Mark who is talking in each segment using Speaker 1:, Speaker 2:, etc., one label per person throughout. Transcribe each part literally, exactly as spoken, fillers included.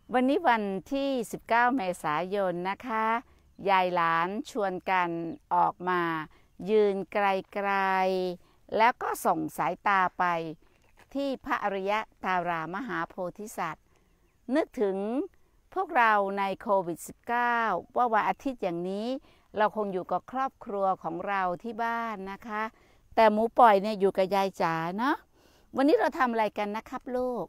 Speaker 1: วันนี้วันที่สิบเก้าเมษายนนะคะยายหลานชวนกันออกมายืนไกลๆแล้วก็ส่งสายตาไปที่พระอริยธารามหาโพธิสัตว์นึกถึงพวกเราในโควิด สิบเก้า ว่าวันอาทิตย์อย่างนี้เราคงอยู่กับครอบครัวของเราที่บ้านนะคะแต่หมูปล่อยเนี่ยอยู่กับยายจ๋าเนาะวันนี้เราทำอะไรกันนะครับลูก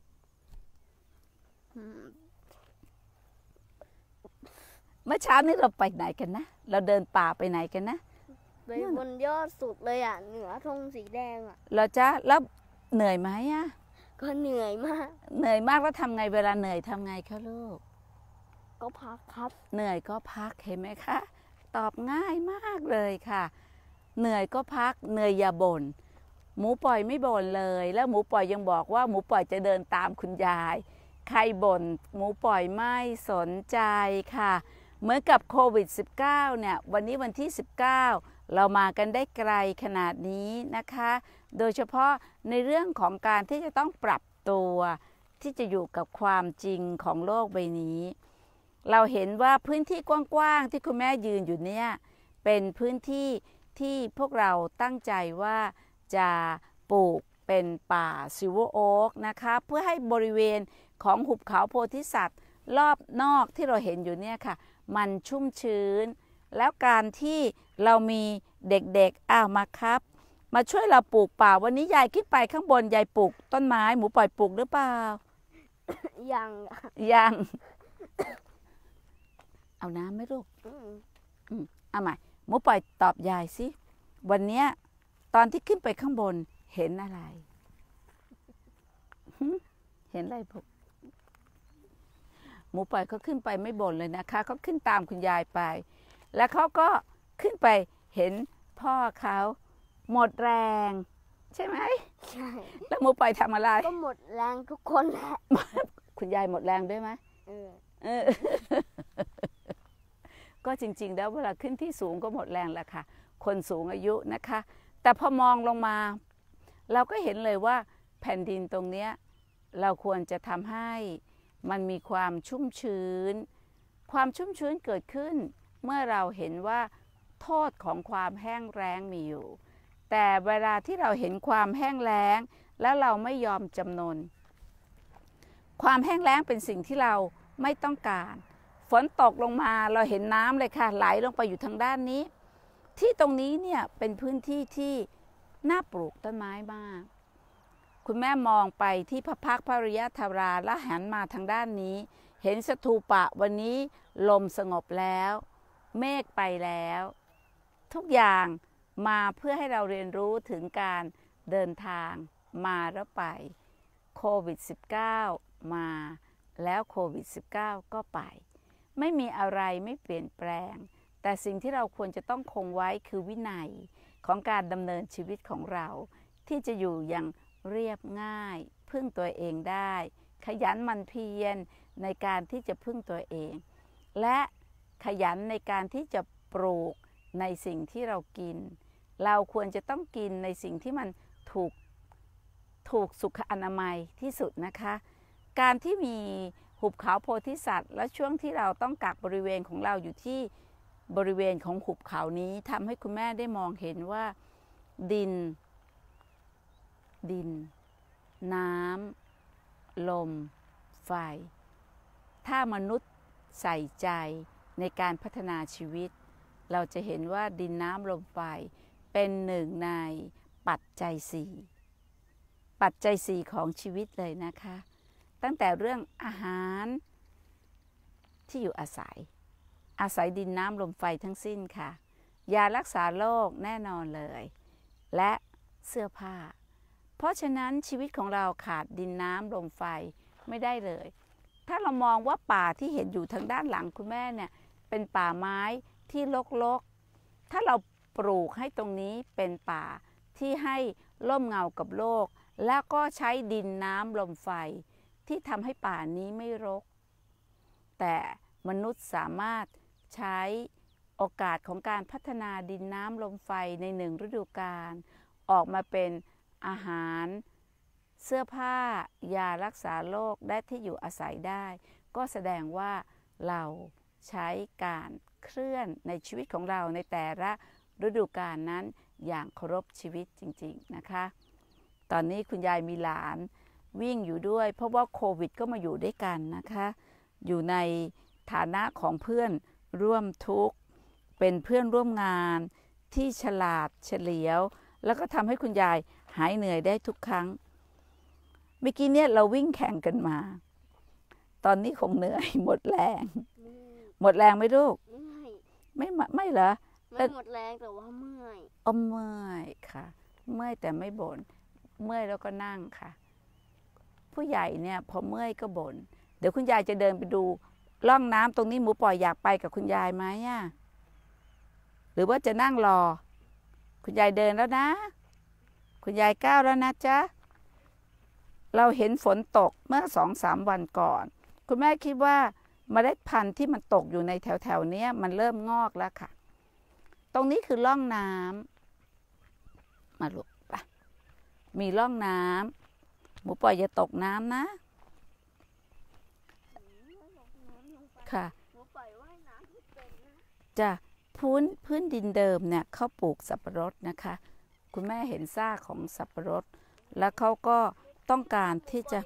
Speaker 1: เมื่อเช้านี้เราไปไหนกันนะเราเดินป่าไปไหนกันนะ
Speaker 2: ไปบนยอดสุดเลยอ่ะเหนือธงสีแดงอ่ะ
Speaker 1: เราจะแล้วเหนื่อยไหมอ่ะ
Speaker 2: ก็เหนื่อยมาก
Speaker 1: เหนื่อยมากแล้วทำไงเวลาเหนื่อยทำไงคะลูก
Speaker 2: ก็พักครับ
Speaker 1: เหนื่อยก็พักเห็นไหมคะตอบง่ายมากเลยค่ะเหนื่อยก็พักเหนื่อยอย่าบ่นหมูปล่อยไม่บ่นเลยแล้วหมูปล่อยยังบอกว่าหมูปล่อยจะเดินตามคุณยายใครบ่นหมูปล่อยไม่สนใจค่ะเหมือนกับโควิด สิบเก้า เนี่ยวันนี้วันที่สิบเก้าเรามากันได้ไกลขนาดนี้นะคะโดยเฉพาะในเรื่องของการที่จะต้องปรับตัวที่จะอยู่กับความจริงของโลกใบนี้เราเห็นว่าพื้นที่กว้างๆที่คุณแม่ยืนอยู่เนี่ยเป็นพื้นที่ที่พวกเราตั้งใจว่าจะปลูกเป็นป่าซิลเวอร์โอ๊กนะคะเพื่อให้บริเวณของหุบเขาโพธิสัตว์รอบนอกที่เราเห็นอยู่เนี่ยค่ะมันชุ่มชื้นแล้วการที่เรามีเด็กๆอ้าวมาครับมาช่วยเราปลูกป่าวันนี้ยายขึ้นไปข้างบนยายปลูกต้นไม้หมูปล่อยปลูกหรือเปล่า
Speaker 2: ยัง
Speaker 1: ยังเอาน้ำไหมลูกอืมเอาใหม่หมูปล่อยตอบยายสิวันเนี้ยตอนที่ขึ้นไปข้างบนเห็นอะไรเห็นอะไรพวกหมูปล่อยเขาขึ้นไปไม่บ่นเลยนะคะเขาขึ้นตามคุณยายไปแล้วเขาก็ขึ้นไปเห็นพ่อเขาหมดแรงใช่ไหม
Speaker 2: ใช่
Speaker 1: แล้วหมูปล่อยทำอะไร
Speaker 2: ก็หมดแรงทุกคนแหละ
Speaker 1: คุณยายหมดแรงด้วยไหม
Speaker 2: เออ
Speaker 1: เออก็จริงๆแล้วเวลาขึ้นที่สูงก็หมดแรงแหละค่ะคนสูงอายุนะคะแต่พอมองลงมาเราก็เห็นเลยว่าแผ่นดินตรงเนี้ยเราควรจะทำให้มันมีความชุ่มชื้นความชุ่มชื้นเกิดขึ้นเมื่อเราเห็นว่าโทษของความแห้งแล้งมีอยู่แต่เวลาที่เราเห็นความแห้งแล้งแล้วเราไม่ยอมจำนนความแห้งแล้งเป็นสิ่งที่เราไม่ต้องการฝนตกลงมาเราเห็นน้ำเลยค่ะไหลลงไปอยู่ทางด้านนี้ที่ตรงนี้เนี่ยเป็นพื้นที่ที่น่าปลูกต้นไม้มากคุณแม่มองไปที่พระพักตร์พระอริยธาราและหันมาทางด้านนี้เห็นสถูปะวันนี้ลมสงบแล้วเมฆไปแล้วทุกอย่างมาเพื่อให้เราเรียนรู้ถึงการเดินทางมาแล้วไปโควิด สิบเก้า มาแล้วโควิด สิบเก้า ก็ไปไม่มีอะไรไม่เปลี่ยนแปลงแต่สิ่งที่เราควรจะต้องคงไว้คือวินัยของการดำเนินชีวิตของเราที่จะอยู่อย่างเรียบง่ายพึ่งตัวเองได้ขยันหมั่นเพียรในการที่จะพึ่งตัวเองและขยันในการที่จะปลูกในสิ่งที่เรากินเราควรจะต้องกินในสิ่งที่มันถูกถูกสุขอนามัยที่สุดนะคะการที่มีหุบเขาโพธิสัตว์และช่วงที่เราต้องกักบริเวณของเราอยู่ที่บริเวณของหุบเขานี้ทำให้คุณแม่ได้มองเห็นว่าดินดินน้ำลมไฟถ้ามนุษย์ใส่ใจในการพัฒนาชีวิตเราจะเห็นว่าดินน้ำลมไฟเป็นหนึ่งในปัจจัยสี่ปัจจัยสี่ของชีวิตเลยนะคะตั้งแต่เรื่องอาหารที่อยู่อาศัยอาศัยดินน้ำลมไฟทั้งสิ้นค่ะยารักษาโรคแน่นอนเลยและเสื้อผ้าเพราะฉะนั้นชีวิตของเราขาดดินน้ำลมไฟไม่ได้เลยถ้าเรามองว่าป่าที่เห็นอยู่ทางด้านหลังคุณแม่เนี่ยเป็นป่าไม้ที่รกๆถ้าเราปลูกให้ตรงนี้เป็นป่าที่ให้ร่มเงากับโลกแล้วก็ใช้ดินน้ำลมไฟที่ทำให้ป่านี้ไม่รกแต่มนุษย์สามารถใช้โอกาสของการพัฒนาดินน้ำลมไฟในหนึ่งฤดูกาลออกมาเป็นอาหารเสื้อผ้ายารักษาโรคและที่อยู่อาศัยได้ก็แสดงว่าเราใช้การเคลื่อนในชีวิตของเราในแต่ละฤดูกาลนั้นอย่างเคารพชีวิตจริงๆนะคะตอนนี้คุณยายมีหลานวิ่งอยู่ด้วยเพราะว่าโควิดก็มาอยู่ด้วยกันนะคะอยู่ในฐานะของเพื่อนร่วมทุกข์เป็นเพื่อนร่วมงานที่ฉลาดเฉลียวแล้วก็ทำให้คุณยายหายเหนื่อยได้ทุกครั้งเมื่อกี้เนี่ยเราวิ่งแข่งกันมาตอนนี้คงเหนื่อยหมดแรงหมดแรงไหมลูกไม่ไม่เหรอ
Speaker 2: ไม่หมดแรงแต่ว่าเมื่อย
Speaker 1: อ๋อเมื่อยค่ะเมื่อยแต่ไม่บ่นเมื่อยแล้วก็นั่งค่ะผู้ใหญ่เนี่ยพอเมื่อยก็บ่นเดี๋ยวคุณยายจะเดินไปดูร่องน้ำตรงนี้หมูปล่อยอยากไปกับคุณยายไหมอ่ะหรือว่าจะนั่งรอคุณยายเดินแล้วนะคุณยายก้าวแล้วนะจ๊ะเราเห็นฝนตกเมื่อสองสามวันก่อนคุณแม่คิดว่าเมล็ดพันธุ์ที่มันตกอยู่ในแถวๆนี้มันเริ่มงอกแล้วค่ะตรงนี้คือร่องน้ำมาลูกไปมีร่องน้ำหมูปล่อยอย่าตกน้ำนะค่ะจะพื้นพื้นดินเดิมเนี่ยเขาปลูกสับปะรดนะคะคุณแม่เห็นซากของสับปะรดแล้วเขาก็ต้องการที่จะ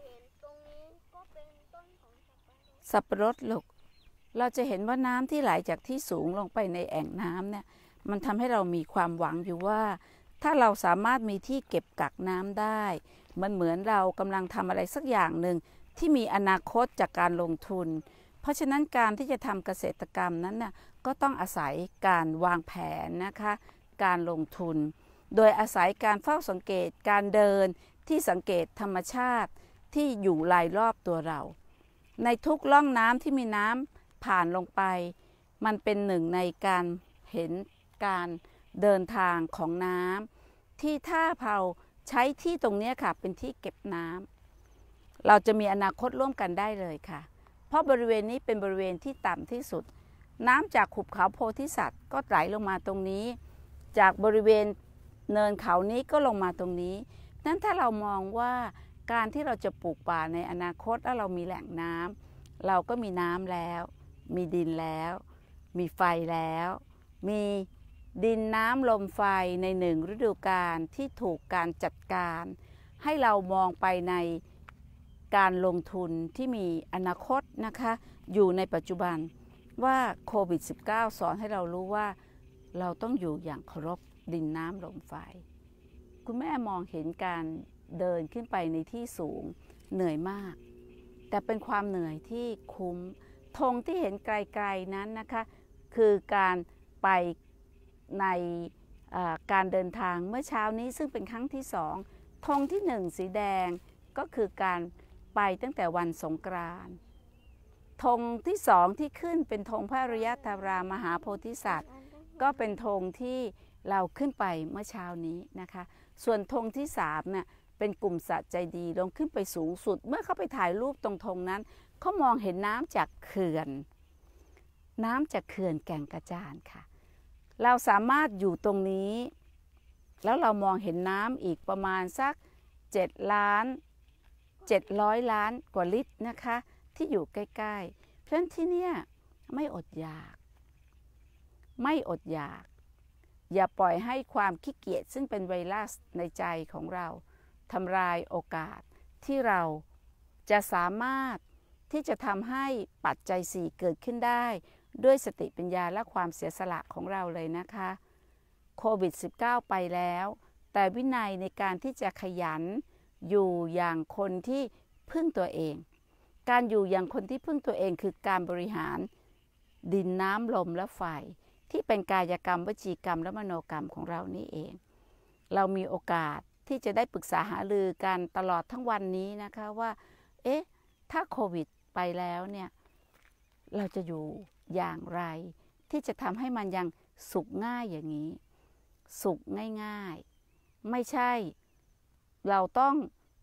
Speaker 1: สับปะรดลูกเราจะเห็นว่าน้ำที่ไหลจากที่สูงลงไปในแอ่งน้ำเนี่ยมันทำให้เรามีความหวังอยู่ว่าถ้าเราสามารถมีที่เก็บกักน้ำได้มันเหมือนเรากำลังทำอะไรสักอย่างหนึ่งที่มีอนาคตจากการลงทุนเพราะฉะนั้นการที่จะทำเกษตรกรรมนั้นน่ะก็ต้องอาศัยการวางแผนนะคะการลงทุนโดยอาศัยการเฝ้าสังเกตการเดินที่สังเกตธรรมชาติที่อยู่รายรอบตัวเราในทุกร่องน้ำที่มีน้ำผ่านลงไปมันเป็นหนึ่งในการเห็นการเดินทางของน้ำที่ถ้าเราใช้ที่ตรงนี้ค่ะเป็นที่เก็บน้ำเราจะมีอนาคตร่วมกันได้เลยค่ะเพราะบริเวณนี้เป็นบริเวณที่ต่ำที่สุดน้ำจากหุบเขาโพธิสัตว์ก็ไหลลงมาตรงนี้จากบริเวณเนินเขานี้ก็ลงมาตรงนี้นั้นถ้าเรามองว่าการที่เราจะปลูกป่าในอนาคตแล้วเรามีแหล่งน้ำเราก็มีน้ำแล้วมีดินแล้วมีไฟแล้วมีดินน้ำลมไฟในหนึ่งฤดูกาลที่ถูกการจัดการให้เรามองไปในการลงทุนที่มีอนาคตนะคะอยู่ในปัจจุบันว่าโควิด สิบเก้า สอนให้เรารู้ว่าเราต้องอยู่อย่างเคารพดินน้ำลมไฟคุณแม่มองเห็นการเดินขึ้นไปในที่สูงเหนื่อยมากแต่เป็นความเหนื่อยที่คุ้มธงที่เห็นไกลๆนั้นนะคะคือการไปในการเดินทางเมื่อเช้านี้ซึ่งเป็นครั้งที่สองธงที่หนึ่งสีแดงก็คือการไปตั้งแต่วันสงกรานต์ธงที่สองที่ขึ้นเป็นธงพระอริยธารามหาโพธิสัตว์ก็เป็นธงที่เราขึ้นไปเมื่อเช้านี้นะคะส่วนธงที่สามเนี่ยเป็นกลุ่มสัตว์ใจดีลงขึ้นไปสูงสุดเมื่อเขาไปถ่ายรูปตรงธงนั้นเขามองเห็นน้ำจากเขื่อนน้ำจากเขื่อนแก่งกระจานค่ะเราสามารถอยู่ตรงนี้แล้วเรามองเห็นน้ำอีกประมาณสักเจ็ดล้านเจ็ดร้อยล้านกว่าลิตรนะคะที่อยู่ใกล้ๆเพราะฉะนั้นที่เนี่ยไม่อดอยากไม่อดอยากอย่าปล่อยให้ความขี้เกียจซึ่งเป็นไวรัสในใจของเราทำลายโอกาสที่เราจะสามารถที่จะทำให้ปัจจัยสี่เกิดขึ้นได้ด้วยสติปัญญาและความเสียสละของเราเลยนะคะโควิด สิบเก้า ไปแล้วแต่วินัยในการที่จะขยันอยู่อย่างคนที่พึ่งตัวเองการอยู่อย่างคนที่พึ่งตัวเองคือการบริหารดินน้ำลมและไฟที่เป็นกายกรรมวจีกรรมและมโนกรรมของเรานี่เองเรามีโอกาสที่จะได้ปรึกษาหารือกันตลอดทั้งวันนี้นะคะว่าเอ๊ะถ้าโควิดไปแล้วเนี่ยเราจะอยู่อย่างไรที่จะทำให้มันยังสุขง่ายอย่างนี้สุขง่ายๆไม่ใช่เราต้อง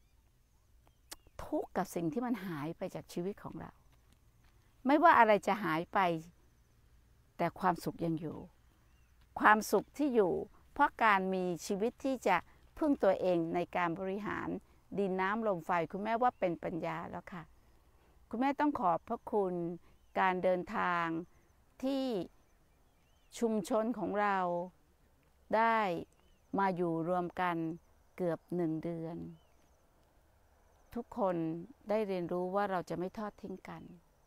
Speaker 1: ทุกข์กับสิ่งที่มันหายไปจากชีวิตของเราไม่ว่าอะไรจะหายไปแต่ความสุขยังอยู่ความสุขที่อยู่เพราะการมีชีวิตที่จะพึ่งตัวเองในการบริหารดินน้ำลมไฟคุณแม่ว่าเป็นปัญญาแล้วค่ะคุณแม่ต้องขอบพระคุณการเดินทางที่ชุมชนของเราได้มาอยู่รวมกันเกือบหนึ่งเดือนทุกคนได้เรียนรู้ว่าเราจะไม่ทอดทิ้งกัน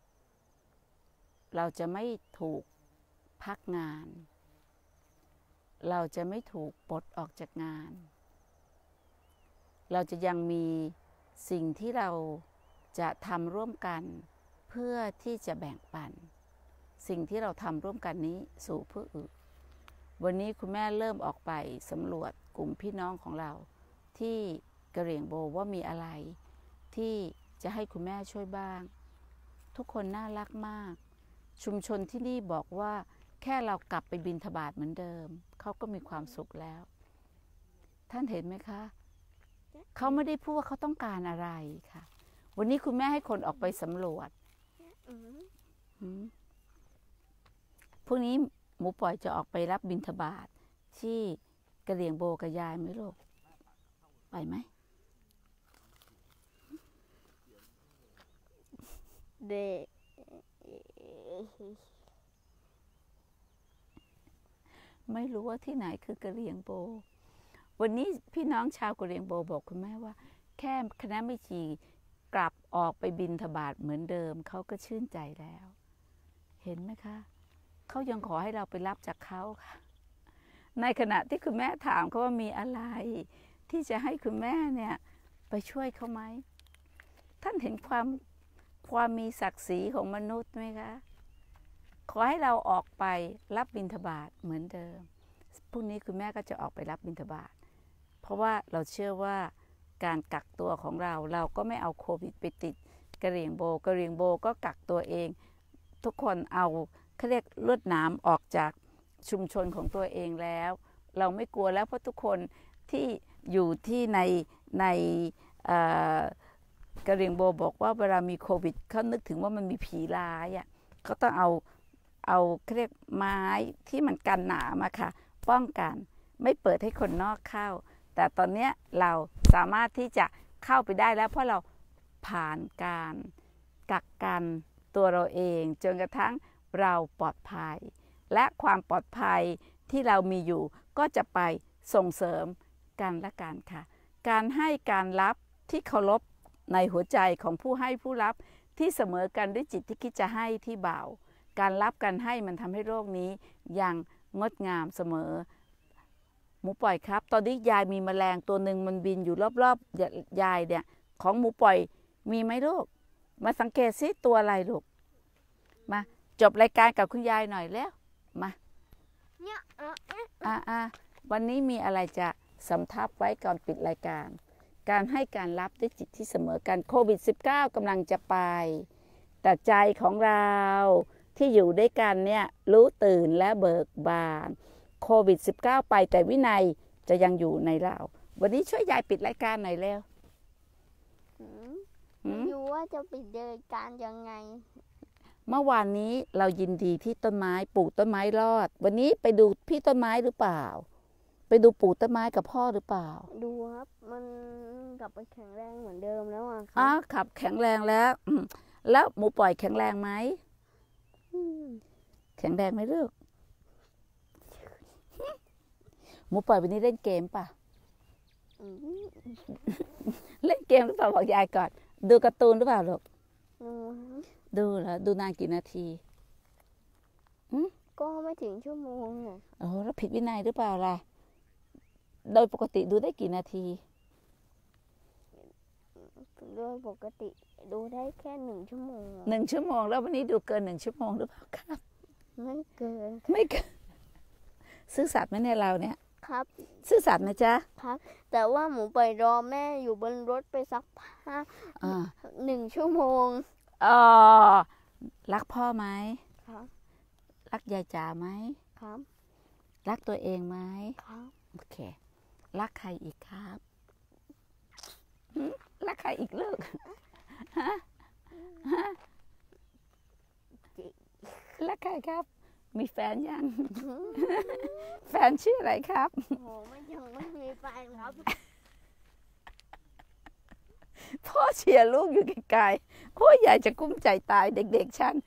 Speaker 1: เราจะไม่ถูกพักงานเราจะไม่ถูกปลดออกจากงานเราจะยังมีสิ่งที่เราจะทำร่วมกันเพื่อที่จะแบ่งปันสิ่งที่เราทำร่วมกันนี้สู่ผู้อื่นวันนี้คุณแม่เริ่มออกไปสำรวจกลุ่มพี่น้องของเราที่กะเหรี่ยงโบว่ามีอะไรที่จะให้คุณแม่ช่วยบ้างทุกคนน่ารักมากชุมชนที่นี่บอกว่าแค่เรากลับไปบิณฑบาตเหมือนเดิมเขาก็มีความสุขแล้วท่านเห็นไหมคะเขาไม่ได้พูดว่าเขาต้องการอะไรค่ะวันนี้คุณแม่ให้คนออกไปสำรวจพรุ่งนี้หมูปล่อยจะออกไปรับบิณฑบาตที่กะเหรี่ยงโบกับยายไหมลูกไปไหม
Speaker 2: เด็ก
Speaker 1: ไม่รู้ว่าที่ไหนคือกะเหรี่ยงโบวันนี้พี่น้องชาวกะเหรี่ยงโบบอกคุณแม่ว่าแค่คณะแม่ชีกลับออกไปบิณฑบาตเหมือนเดิมเขาก็ชื่นใจแล้วเห็นไหมคะเขายังขอให้เราไปรับจากเขาค่ะในขณะที่คุณแม่ถามเขาว่ามีอะไรที่จะให้คุณแม่เนี่ยไปช่วยเขาไหมท่านเห็นความความมีศักดิ์ศรีของมนุษย์ไหมคะขอให้เราออกไปรับบิณฑบาตเหมือนเดิมพรุ่งนี้คุณแม่ก็จะออกไปรับบิณฑบาตเพราะว่าเราเชื่อว่าการกักตัวของเราเราก็ไม่เอาโควิดไปติดกะเหรี่ยงโบกะเหรี่ยงโบก็กักตัวเองทุกคนเอาเขาเรียกลวดหนามออกจากชุมชนของตัวเองแล้วเราไม่กลัวแล้วเพราะทุกคนที่อยู่ที่ในในกะเหรี่ยงโบบอกว่าเวลามีโควิดเขานึกถึงว่ามันมีผีร้ายอ่ะเขาต้องเอาเอาเขาเรียกไม้ที่มันกันหนามอะค่ะป้องกันไม่เปิดให้คนนอกเข้าแต่ตอนนี้เราสามารถที่จะเข้าไปได้แล้วเพราะเราผ่านการกักกันตัวเราเองจนกระทั่งเราปลอดภัยและความปลอดภัยที่เรามีอยู่ก็จะไปส่งเสริมกันและกันค่ะการให้การรับที่เคารพในหัวใจของผู้ให้ผู้รับที่เสมอกันด้วยจิตที่คิดจะให้ที่เบาการรับการให้มันทำให้โลกนี้ยังงดงามเสมอหมูปล่อยครับตอนนี้ยายมีแมลงตัวหนึ่งมันบินอยู่รอบๆยายเนี่ยของหมูปล่อยมีไหมลูกมาสังเกตซิตัวอะไรลูกมาจบรายการกับคุณยายหน่อยแล้วมาอ่าอ่าวันนี้มีอะไรจะสำทับไว้ก่อนปิดรายการการให้การรับด้วยจิตที่เสมอกันโควิด สิบเก้า กำลังจะไปแต่ใจของเราที่อยู่ด้วยกันเนี่ยรู้ตื่นและเบิกบานโควิด สิบเก้า ไปแต่วินัยจะยังอยู่ในเราวันนี้ช่วยยายปิดรายการหน่อยเร็ว
Speaker 2: ดูว่าจะปิดรายการยังไง
Speaker 1: เมื่อวานนี้เรายินดีที่ต้นไม้ปลูกต้นไม้รอดวันนี้ไปดูพี่ต้นไม้หรือเปล่าไปดูปลูกต้นไม้กับพ่อหรือเปล่า
Speaker 2: ดูครับมันกลับไปแข็งแรงเหมือนเดิมแล้วอ่ะ
Speaker 1: อ๋อขับแข็งแรงแล้วแล้วหมูปล่อยแข็งแรงไหมแข็งแรงไหมลูกหมูปล่อยวันนี้เล่นเกมป่ะเล่นเกมหรือเปล่าบอกยายก่อนดูการ์ตูนหรือเปล่าลูกดูเหรอดูนานกี่นาที
Speaker 2: ก็ไม่ถึงชั่วโมงอ่ะ
Speaker 1: โอ้แล้วผิดวินัยหรือเปล่าล่ะโดยปกติดูได้กี่นาที
Speaker 2: โดยปกติดูได้แค่หนึ่งชั่วโมง
Speaker 1: หนึ่งชั่วโมงแล้ววันนี้ดูเกินหนึ่งชั่วโมงหรือเปล่าครับ
Speaker 2: ไม่เกิน
Speaker 1: ไม่เกินซื่อสัตย์ไหมเนี่ยเราเนี่ย
Speaker 2: ครับ
Speaker 1: ซื่อสัตย์นะจ๊ะ
Speaker 2: ครับแต่ว่าหมูไปรอแม่อยู่บนรถไปสักพักหนึ่งชั่วโมง
Speaker 1: อ๋อรักพ่อไหม
Speaker 2: ครับ
Speaker 1: รักยายจ๋าไหม
Speaker 2: ครับ
Speaker 1: รักตัวเองไหม
Speaker 2: ครับ
Speaker 1: โอเครักใครอีกครับรักใครอีกลูกฮะฮะรักใครครับมีแฟนยังแฟนชื่ออะไรครับ
Speaker 2: โอ้ไม่ยังไม่มีแฟนครับ
Speaker 1: พ่อเชียร์ลูกอยู่ไกลๆโอ้ยยายจะกุ้มใจตายเด็กๆฉัน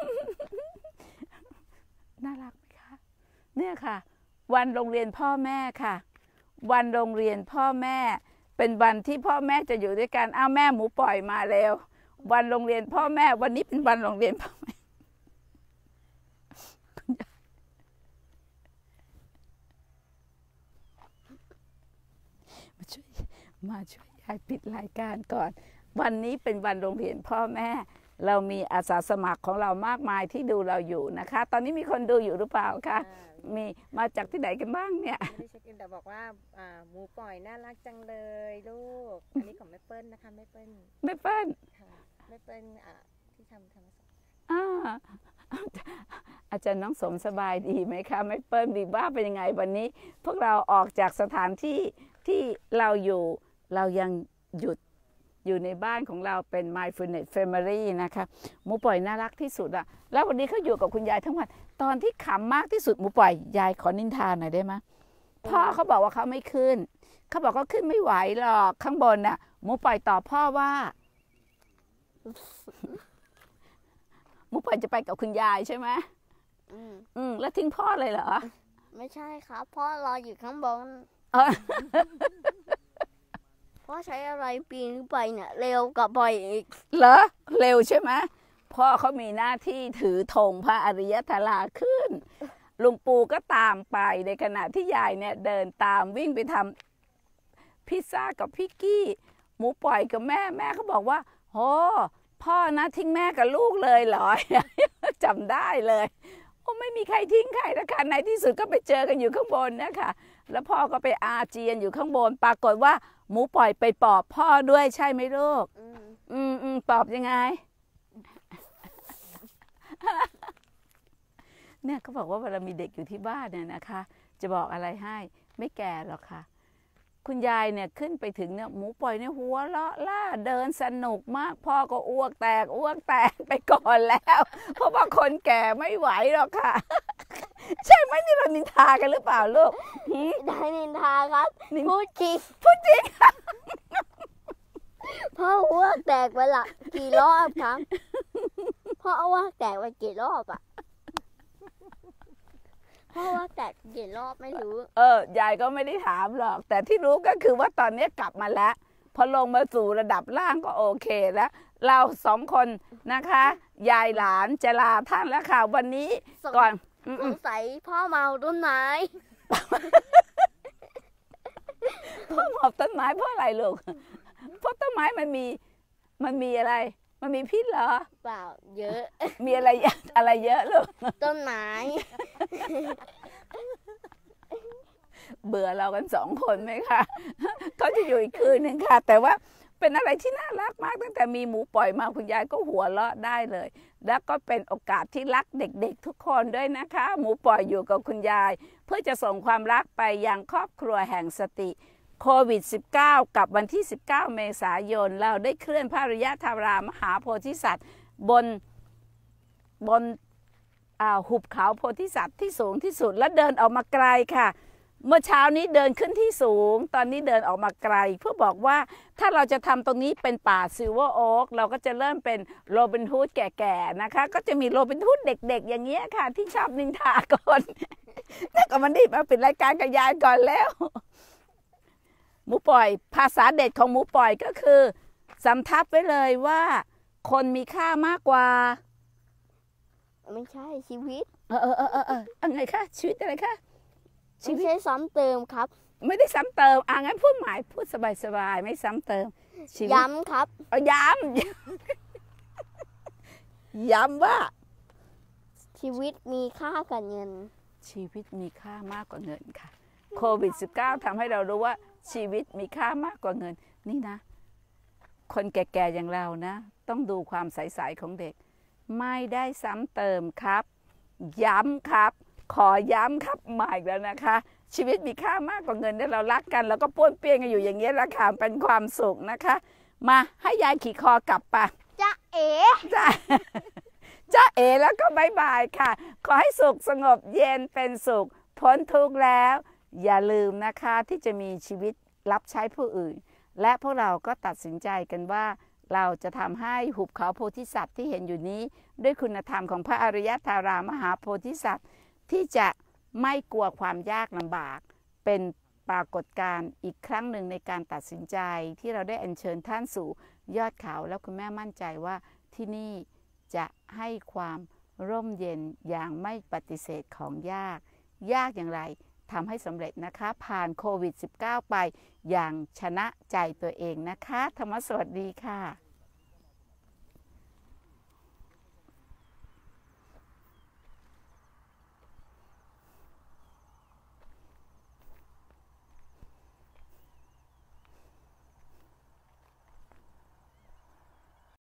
Speaker 1: น่ารักไหมคะเนี่ยค่ะวันโรงเรียนพ่อแม่ค่ะวันโรงเรียนพ่อแม่เป็นวันที่พ่อแม่จะอยู่ด้วยกันอ้าวแม่หมูปล่อยมาแล้ววันโรงเรียนพ่อแม่วันนี้เป็นวันโรงเรียนพ่อแม่มาช่วยมาช่วยยายปิดรายการก่อนวันนี้เป็นวันโรงเรียนพ่อแม่เรามีอาสาสมัครของเรามากมายที่ดูเราอยู่นะคะตอนนี้มีคนดูอยู่หรือเปล่าคะมีมาจากที่ไหนกันบ้างเนี่ย
Speaker 3: ไม่ได้เช็คอินแต่บอกว่าหมูปล่อยน่ารักจังเลยลูกอันนี้ของแม่เปิ้ลนะคะแม่เปิ้ล
Speaker 1: แม่เปิ้ล
Speaker 3: ค่ะแม่เปิ้ลที่ทำธรรมศาสตร์
Speaker 1: อาจารย์น้องสมสบายดีไหมคะแม่เปิ้ลดีบ้าเป็นยังไงวันนี้พวกเราออกจากสถานที่ที่เราอยู่เรายังหยุดอยู่ในบ้านของเราเป็น Mindfulness Family นะคะหมูปล่อยน่ารักที่สุดอะแล้ววันนี้เขาอยู่กับคุณยายทั้งวันตอนที่ขำมากที่สุดหมูปล่อยยายขอนินทาหน่อยได้ไหมพ่อเขาบอกว่าเขาไม่ขึ้นเขาบอกเขาขึ้นไม่ไหวหรอกข้างบนน่ะหมูปล่อยตอบพ่อว่าหมูปล่อยจะไปกับคุณยายใช่ไหมอืมอืมแล้วทิ้งพ่อเลยเหรอ
Speaker 2: ไม่ใช่ครับพ่อรออยู่ข้างบนพ่อใช้อะไรปีนไปเนี่ยเร็วกว่าบ่อยอีก
Speaker 1: เหรอเร็วใช่ไหมพ่อเขามีหน้าที่ถือธงพระอริยธาราขึ้นลุงปู่ก็ตามไปในขณะที่ยายเนี่ยเดินตามวิ่งไปทำพิซซ่ากับพี่กี้หมูปล่อยกับแม่แม่เขาบอกว่าโอ้พ่อนะทิ้งแม่กับลูกเลยเหรอ จำได้เลยโอ้ไม่มีใครทิ้งใครนะคะในที่สุดก็ไปเจอกันอยู่ข้างบนนะคะแล้วพ่อก็ไปอาเจียนอยู่ข้างบนปรากฏว่าหมูปล่อยไปปอบพ่อด้วยใช่ไหมลูกอืมอืมอืมปอบยังไงเนี่ยเขาบอกว่าเวลามีเด็กอยู่ที่บ้านเนี่ยนะคะจะบอกอะไรให้ไม่แก่หรอกค่ะคุณยายเนี่ยขึ้นไปถึงเนี่ยหมูปล่อยเนี่ยหัวเราะล่าเดินสนุกมากพ่อก็อ้วกแตกอ้วกแตกไปก่อนแล้วเพราะว่าคนแก่ไม่ไหวหรอกค่ะใช่ไหมนี่เรานินทากันหรือเปล่าลูก
Speaker 2: ได้นินทาครับพูดจริง
Speaker 1: พูดจริง
Speaker 2: พ่ออ้วกแตกไปละกี่รอบครับพ่ออ้วกแตกไปกี่รอบอ่ะพ่ออ้วกแตกกี่รอบไม่รู้
Speaker 1: เออยายก็ไม่ได้ถามหรอกแต่ที่รู้ก็คือว่าตอนนี้กลับมาแล้วพอลงมาสู่ระดับล่างก็โอเคแล้วเราสองคนนะคะยายหลานจะลาท่านแล้วค่ะวันนี้ก่อน
Speaker 2: สงสัยพ่อเมาต้นไม้
Speaker 1: พ่อหมอบต้นไม้เพราะอะไรลูกเพราะต้นไม้มันมีมันมีอะไรมันมีพิษเหรอ
Speaker 2: เปล่าเยอะ
Speaker 1: มีอะไรอะไรเยอะลูก
Speaker 2: ต้นไม้
Speaker 1: เบื่อเรากันสองคนไหมคะเขาจะอยู่อีกคืนหนึ่งค่ะแต่ว่าเป็นอะไรที่น่ารักมากตั้งแต่มีหมูปล่อยมาคุณยายก็หัวเราะได้เลยแล้วก็เป็นโอกาสที่รักเด็กๆทุกคนด้วยนะคะหมูปล่อยอยู่กับคุณยายเพื่อจะส่งความรักไปยังครอบครัวแห่งสติโควิด สิบเก้า กับวันที่สิบเก้าเมษายนเราได้เคลื่อนพระอริยธารามหาโพธิสัตว์บนบนหุบเขาโพธิสัตว์ที่สูงที่สุดและเดินออกมาไกลค่ะเมื่อเช้านี้เดินขึ้นที่สูงตอนนี้เดินออกมาไกลเพื่อบอกว่าถ้าเราจะทำตรงนี้เป็นป่าซิลเวอร์โอ๊กเราก็จะเริ่มเป็นโรบินฮูดแก่ๆนะคะก็จะมีโรบินฮูดเด็กๆอย่างเงี้ยค่ะที่ชอบนินทาคนแต่ก็มันดีมาปิดรายการกับยายก่อนแล้วหมูปล่อยภาษาเด็ดของหมูปล่อยก็คือสำทับไว้เลยว่าคนมีค่ามากกว่า
Speaker 2: ไม่ใช่ชีวิต
Speaker 1: เออเออเออเออเอออะไรคะชีวิตอะไรคะ
Speaker 2: ไม่ใช่ซ้ำเติมครับ
Speaker 1: ไม่ได้ซ้ำเติมอ่ะงั้นพูดหมายพูดสบายๆไม่ซ้ำเติม
Speaker 2: ย้ำครับ
Speaker 1: เอาย้ำย้ำว่า
Speaker 2: ชีวิตมีค่ากว่าเงิน
Speaker 1: ชีวิตมีค่ามากกว่าเงินค่ะโควิด สิบเก้า ทำให้เรารู้ว่าชีวิตมีค่ามากกว่าเงินนี่นะคนแก่ๆอย่างเรานะต้องดูความใสๆของเด็กไม่ได้ซ้ำเติมครับย้ำครับขอย้ำครับมาอีกแล้วนะคะชีวิตมีค่ามากกว่าเงินที่เรารักกันแล้วก็ป้วนเปี้ยนกันอยู่อย่างเงี้ยราคาเป็นความสุขนะคะมาให้ยายขี่คอกลับไป
Speaker 2: จ้าเอ๋
Speaker 1: จ้าจ้าเอ๋แล้วก็บายบายค่ะขอให้สุขสงบเย็นเป็นสุขพ้นทุกข์แล้วอย่าลืมนะคะที่จะมีชีวิตรับใช้ผู้อื่นและพวกเราก็ตัดสินใจกันว่าเราจะทำให้หุบเขาโพธิสัตว์ที่เห็นอยู่นี้ด้วยคุณธรรมของพระอริยธารามหาโพธิสัตว์ที่จะไม่กลัวความยากลำบากเป็นปรากฏการณ์อีกครั้งหนึ่งในการตัดสินใจที่เราได้อัญเชิญท่านสู่ยอดเขาแล้วคุณแม่มั่นใจว่าที่นี่จะให้ความร่มเย็นอย่างไม่ปฏิเสธของยากยากอย่างไรทำให้สำเร็จนะคะผ่านโควิด สิบเก้า ไปอย่างชนะใจตัวเองนะคะธรรมสวัสดีค่ะ